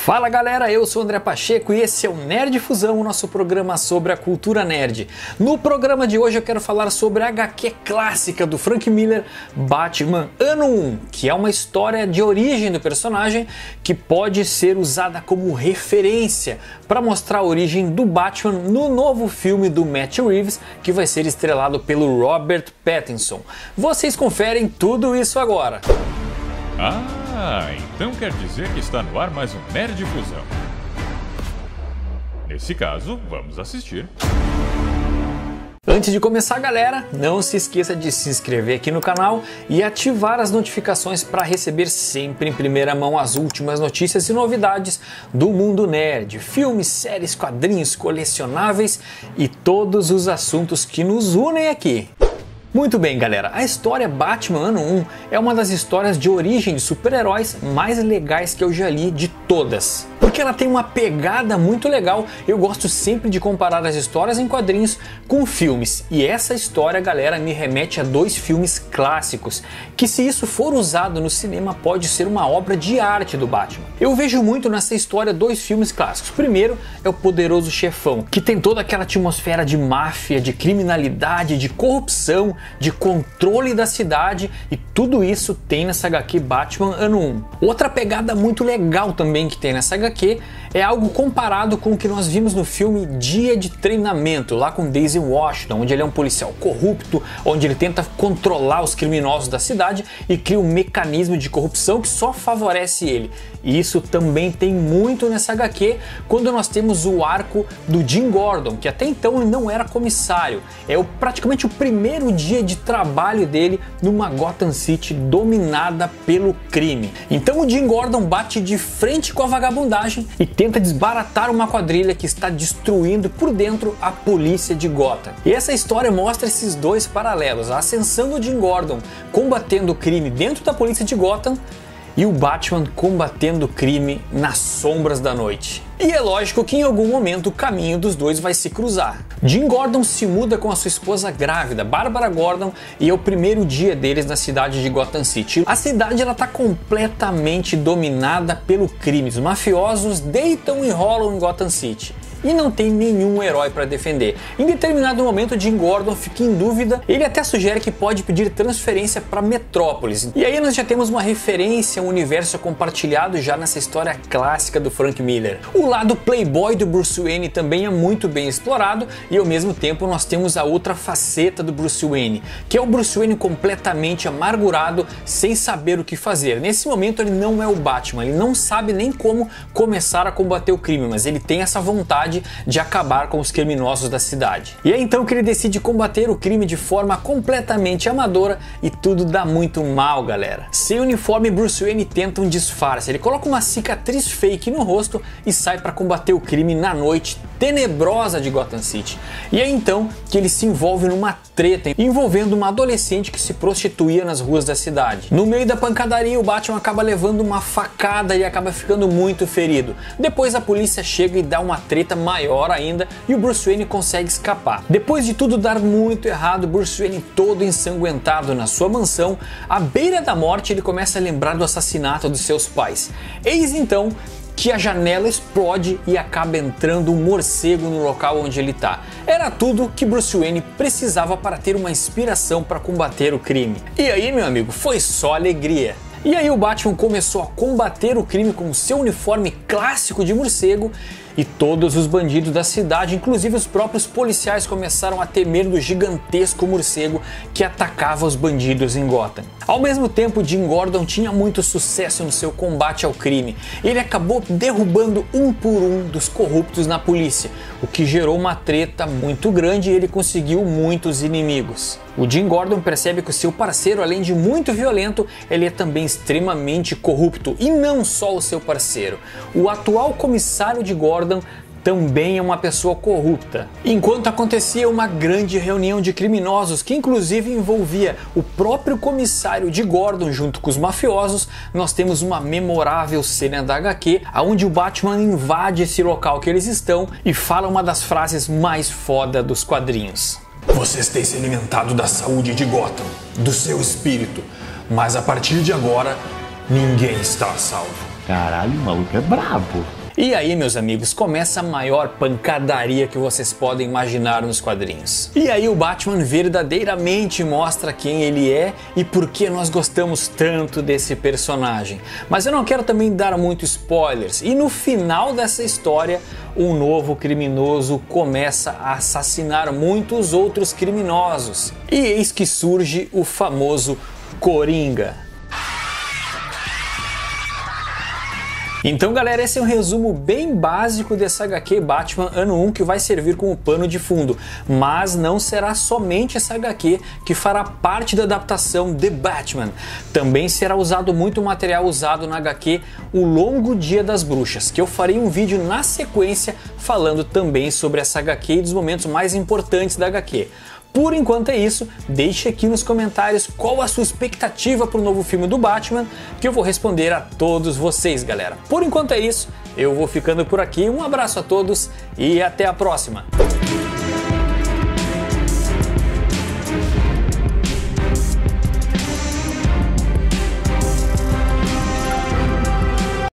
Fala galera, eu sou o André Pacheco e esse é o Nerd Fusão, o nosso programa sobre a cultura nerd. No programa de hoje eu quero falar sobre a HQ clássica do Frank Miller, Batman Ano 1, que é uma história de origem do personagem que pode ser usada como referência para mostrar a origem do Batman no novo filme do Matt Reeves, que vai ser estrelado pelo Robert Pattinson. Vocês conferem tudo isso agora. Então quer dizer que está no ar mais um Nerd Fusão. Nesse caso, vamos assistir. Antes de começar, galera, não se esqueça de se inscrever aqui no canal e ativar as notificações para receber sempre em primeira mão as últimas notícias e novidades do mundo nerd, filmes, séries, quadrinhos, colecionáveis e todos os assuntos que nos unem aqui. Muito bem, galera, a história Batman Ano 1 é uma das histórias de origem de super-heróis mais legais que eu já li de todas. Porque ela tem uma pegada muito legal, eu gosto sempre de comparar as histórias em quadrinhos com filmes. E essa história, galera, me remete a dois filmes clássicos, que se isso for usado no cinema pode ser uma obra de arte do Batman. Eu vejo muito nessa história dois filmes clássicos. Primeiro é o Poderoso Chefão, que tem toda aquela atmosfera de máfia, de criminalidade, de corrupção, de controle da cidade, e tudo isso tem nessa HQ Batman Ano 1. Outra pegada muito legal também que tem nessa HQ é algo comparado com o que nós vimos no filme Dia de Treinamento, lá com Daisy Washington, onde ele é um policial corrupto, onde ele tenta controlar os criminosos da cidade e cria um mecanismo de corrupção que só favorece ele. E isso também tem muito nessa HQ, quando nós temos o arco do Jim Gordon, que até então ele não era comissário, é praticamente o primeiro dia de trabalho dele numa Gotham City dominada pelo crime. Então o Jim Gordon bate de frente com a vagabundagem e tenta desbaratar uma quadrilha que está destruindo por dentro a polícia de Gotham. E essa história mostra esses dois paralelos, a ascensão do Jim Gordon combatendo o crime dentro da polícia de Gotham e o Batman combatendo o crime nas sombras da noite. E é lógico que em algum momento o caminho dos dois vai se cruzar. Jim Gordon se muda com a sua esposa grávida, Bárbara Gordon, e é o primeiro dia deles na cidade de Gotham City. A cidade está completamente dominada pelo crime. Os mafiosos deitam e rolam em Gotham City. E não tem nenhum herói para defender. Em determinado momento, Jim Gordon fica em dúvida, ele até sugere que pode pedir transferência para Metrópolis. E aí nós já temos uma referência a um universo compartilhado já nessa história clássica do Frank Miller. O lado playboy do Bruce Wayne também é muito bem explorado, e ao mesmo tempo nós temos a outra faceta do Bruce Wayne, que é o Bruce Wayne completamente amargurado, sem saber o que fazer. Nesse momento ele não é o Batman, ele não sabe nem como começar a combater o crime, mas ele tem essa vontade de acabar com os criminosos da cidade. E é então que ele decide combater o crime de forma completamente amadora e tudo dá muito mal, galera. Sem uniforme, Bruce Wayne tenta um disfarce. Ele coloca uma cicatriz fake no rosto e sai para combater o crime na noite tenebrosa de Gotham City. E é então que ele se envolve numa treta envolvendo uma adolescente que se prostituía nas ruas da cidade. No meio da pancadaria, o Batman acaba levando uma facada e acaba ficando muito ferido. Depois a polícia chega e dá uma treta maior ainda e o Bruce Wayne consegue escapar. Depois de tudo dar muito errado, Bruce Wayne todo ensanguentado na sua mansão, à beira da morte, ele começa a lembrar do assassinato dos seus pais. Eis então que a janela explode e acaba entrando um morcego no local onde ele está. Era tudo que Bruce Wayne precisava para ter uma inspiração para combater o crime. E aí, meu amigo, foi só alegria. E aí o Batman começou a combater o crime com seu uniforme clássico de morcego, e todos os bandidos da cidade, inclusive os próprios policiais, começaram a temer do gigantesco morcego que atacava os bandidos em Gotham. Ao mesmo tempo, Jim Gordon tinha muito sucesso no seu combate ao crime. Ele acabou derrubando um por um dos corruptos na polícia, o que gerou uma treta muito grande e ele conseguiu muitos inimigos. O Jim Gordon percebe que o seu parceiro, além de muito violento, ele é também extremamente corrupto. E não só o seu parceiro. O atual comissário de Gordon também é uma pessoa corrupta. Enquanto acontecia uma grande reunião de criminosos, que inclusive envolvia o próprio comissário de Gordon junto com os mafiosos, nós temos uma memorável cena da HQ, onde o Batman invade esse local que eles estão e fala uma das frases mais foda dos quadrinhos. Vocês têm se alimentado da saúde de Gotham, do seu espírito, mas a partir de agora, ninguém está a salvo. Caralho, o maluco é brabo. E aí, meus amigos, começa a maior pancadaria que vocês podem imaginar nos quadrinhos. E aí o Batman verdadeiramente mostra quem ele é e por que nós gostamos tanto desse personagem. Mas eu não quero também dar muitos spoilers. E no final dessa história, um novo criminoso começa a assassinar muitos outros criminosos. E eis que surge o famoso Coringa. Então galera, esse é um resumo bem básico dessa HQ Batman Ano 1 que vai servir como pano de fundo, mas não será somente essa HQ que fará parte da adaptação The Batman. Também será usado muito material usado na HQ O Longo Dia das Bruxas, que eu farei um vídeo na sequência falando também sobre essa HQ e dos momentos mais importantes da HQ. Por enquanto é isso, deixe aqui nos comentários qual a sua expectativa para o novo filme do Batman, que eu vou responder a todos vocês, galera. Por enquanto é isso, eu vou ficando por aqui, um abraço a todos e até a próxima!